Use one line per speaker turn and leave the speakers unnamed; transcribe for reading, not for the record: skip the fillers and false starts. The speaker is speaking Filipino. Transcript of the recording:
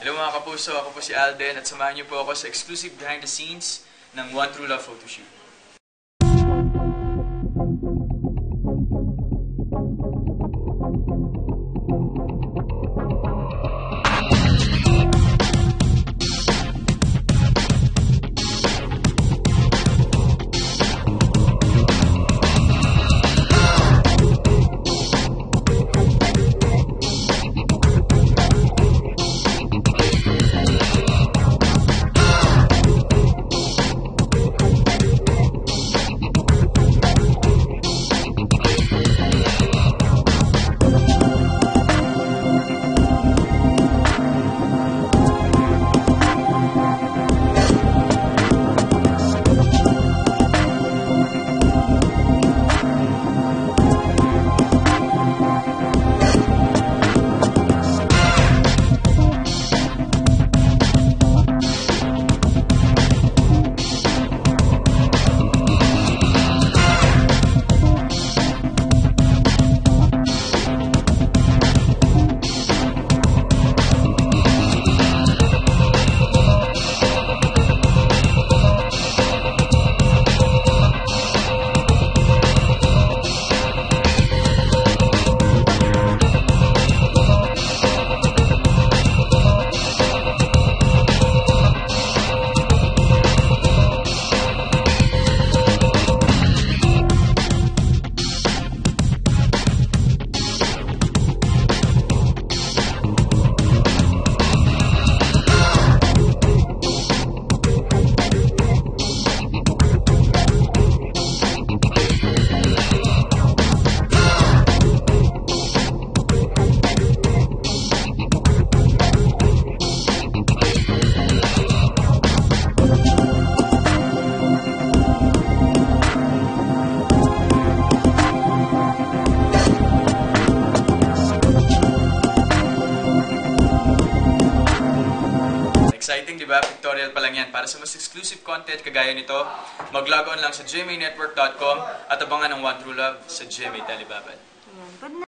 Hello mga kapuso, ako po si Alden at samahan niyo po ako sa exclusive behind the scenes ng One True Love Photoshoot. Exciting, di ba? Pictorial pa lang yan. Para sa mas exclusive content kagaya nito, mag-log on lang sa gmanetwork.com at abangan ng One True Love sa GMA Telebabad.